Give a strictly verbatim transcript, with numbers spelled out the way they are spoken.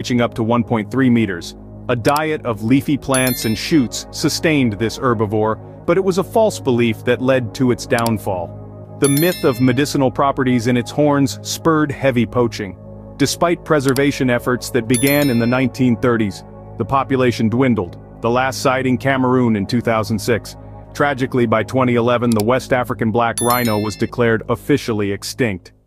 reaching up to one point three meters. A diet of leafy plants and shoots sustained this herbivore, but it was a false belief that led to its downfall. The myth of medicinal properties in its horns spurred heavy poaching. Despite preservation efforts that began in the nineteen thirties, the population dwindled, the last sighting Cameroon in two thousand six. Tragically, by twenty eleven, the West African Black Rhino was declared officially extinct.